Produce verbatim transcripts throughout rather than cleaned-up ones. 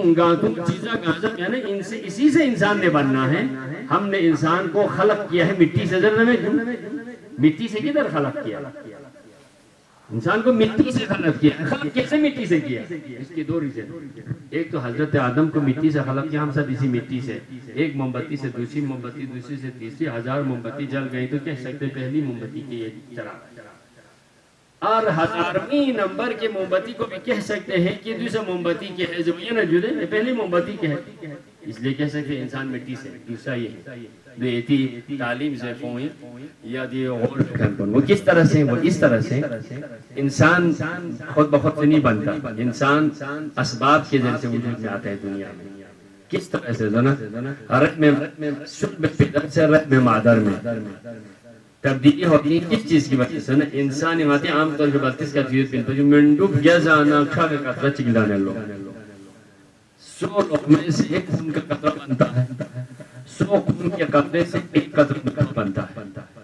گاتوں چیزا گازا یعنی ان سے اسی سے انسان نے بننا ہے. ہم نے انسان کو خلق کیا ہے مٹی سے. ذرا میں مٹی سے کدھر خلق کیا؟ انسان کو مٹی سے خلق کیا. خلق کیسے مٹی سے کیا؟ اس کی دو ریزن. ایک تو حضرت آدم کو مٹی سے خلق کیا, ہم سب اسی مٹی سے. ایک موم بتی سے دوسری موم بتی, دوسری سے تیسری, ہزار موم بتی جل گئی تو کہہ سکتے پہلی موم بتی کی یہ چراغ. اور ہزارویں نمبر کے موم بتی کو بھی کہہ سکتے ہیں کہ دوسرا موم بتی کے ہے جو یہ نہ جدے پہلی موم بتی کے ہے, اس لیے کہہ سکتے ہیں انسان مٹی سے. دوسرا یہ ہے دیتی تعلیم سے فوئی یا دی غور کھنپن وہ کس طرح سے وہ اس طرح سے انسان خود بخود سے نہیں بنتا. انسان اسباب کے ذریعے سے وجود میں آتا ہے دنیا میں. کس طرح سے رحم سلب پدر سے رحم مادر میں تبدیلی ہوتی ہے. کس چیز کی وجہ سے نا انسان ماتے عام طور پر بلتیس کا تیوز پلتا جو منڈوب گزانا کھا کے قطرہ چکلانے لو سو لقمے سے ایک خون کا قطرہ بنتا ہے, سو خون کے قطرے سے ایک قطرہ نطفہ بنتا ہے.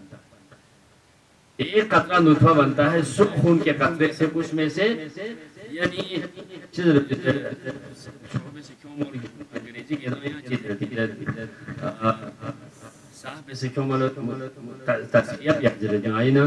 ایک قطرہ نطفہ بنتا ہے سو خون کے قطرے سے. اس میں سے یعنی چیز شعبے سے کیوں موری انگریزی کے دو یہاں چیز رہتی ہے صاحب سے کیوں ملو تصریح بیاجر جو آئینا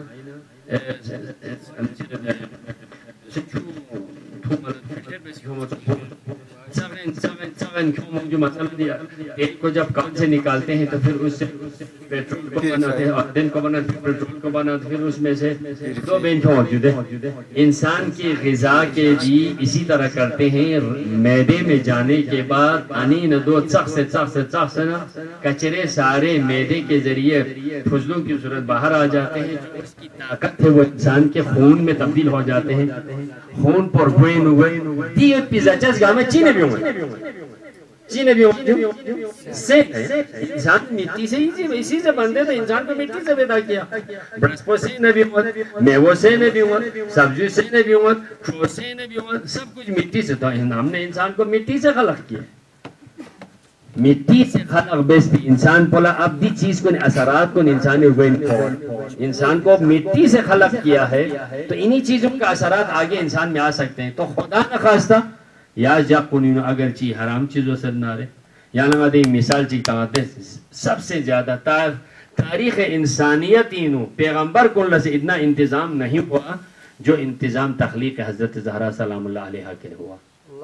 سے کیوں تو ملو فلٹر میں سے کیوں ملو سغن سغن سغن کیوں ملو جو مسئلہ دیا. ایک کو جب کان سے نکالتے ہیں تو پھر اس سے پیٹرول کو بناتے ہیں, آدن کو بناتے ہیں, پیٹرول کو بناتے ہیں, پھر اس میں سے دو بینچ موجود ہے. انسان کی غذا کے بھی اسی طرح کرتے ہیں. میدے میں جانے کے بعد انین دو چخ سے چخ سے چخ سے نا کچرے سارے میدے کے ذریعے فضلوں کی صورت باہر آ جاتے ہیں. اس کی طاقت ہے وہ انسان کے خون میں تبدیل ہو جاتے ہیں. خون پر گوین ہوئے دیت پیزا چس گاہ میں چینے بھی ہوئے چینے بھی ہوئے سے انسان مٹی سے اسی سے بندے تھے. انسان کو مٹی سے پیدا کیا. برسپو سے نبی ہوت, میوہ سے نبی ہوت, سبزی سے نبی ہوت, کھو سے نبی ہوت, سب کچھ مٹی سے تھا. ہم نے انسان کو مٹی سے خلق کیا. مٹی سے خلق بیس بھی انسان پولا اب دی چیز کو اثرات کو انسانی وین انسان کو مٹی سے خلق کیا ہے تو انہی چیزوں کا اثرات آگے انسان میں آ سکتے ہیں. تو خدا نخواستہ یا جا قنینو اگر چی حرام چیزوں سے نہ رہے یا نہ دے مثال چی تاہتے سب سے زیادہ تاریخ انسانیتینو پیغمبر کو اللہ سے اتنا انتظام نہیں ہوا جو انتظام تخلیق حضرت زہرا سلام اللہ علیہ کے ہوا.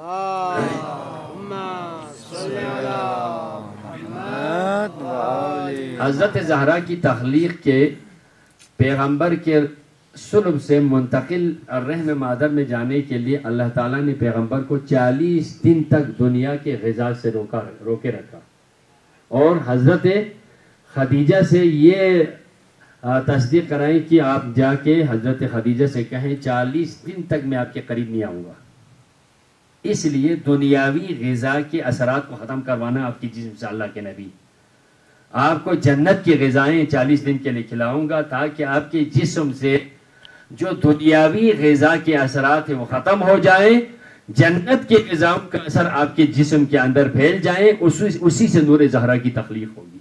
حضرت زہرا کی تخلیق کے پیغمبر کے صلب سے منتقل الرحم مادر میں جانے کے لیے اللہ تعالیٰ نے پیغمبر کو چالیس دن تک دنیا کے غذا سے روکا روکے رکھا. اور حضرت خدیجہ سے یہ تصدیق کرائیں کہ آپ جا کے حضرت خدیجہ سے کہیں چالیس دن تک میں آپ کے قریب نہیں آؤں گا. اس لیے دنیاوی غذا کے اثرات کو ختم کروانا آپ کی جسم سے اللہ کے نبی. آپ کو جنت کی غذائیں چالیس دن کے لیے کھلاؤں گا تاکہ آپ کے جسم سے جو دنیاوی غذا کے اثرات ہیں وہ ختم ہو جائیں, جنت کے غذاؤں کا اثر آپ کے جسم کے اندر پھیل جائیں. اسی سے نور زہرا کی تخلیق ہوگی.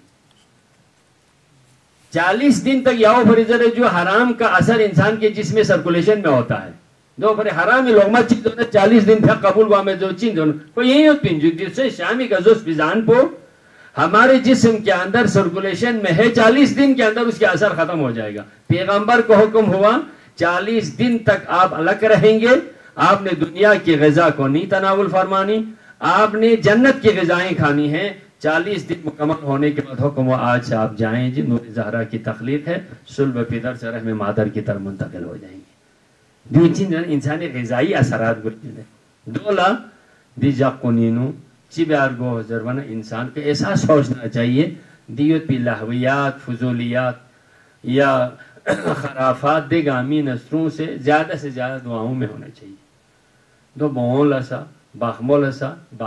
چالیس دن تک یاو فریزر جو حرام کا اثر انسان کے جسم میں سرکولیشن میں ہوتا ہے دو پر حرام لوگمہ چیز ہونا چالیس دن تک قبول ہوا میں جو چیز ہونا کوئی یہی ہوتی ہیں جس سے شامی کا زوس فیزان پو ہمارے جسم کے اندر سرکولیشن میں ہے. چالیس دن کے اندر اس کے اثر ختم ہو جائے گا. پیغمبر کو حکم ہوا چالیس دن تک آپ الگ رہیں گے. آپ نے دنیا کی غذا کو نہیں تناول فرمانی, آپ نے جنت کی غذائیں کھانی ہیں. چالیس دن مکمل ہونے کے بعد حکم ہوا آج سے آپ جائیں جی نور زہرا کی تخلیق ہے, صلب پدر سے رحم مادر کی طرف منتقل ہو جائیں گے. دو چیز انسانی غذائی اثرات گرتے ہیں. دولا دی جا قنینو چی بیار گو حضروانا انسان کے احساس سوچنا چاہیے دیوت پی لحویات فضولیات یا خرافات دے گامی نصروں سے زیادہ سے زیادہ دعاؤں میں ہونا چاہیے. دو بہون لسا باخمول لسا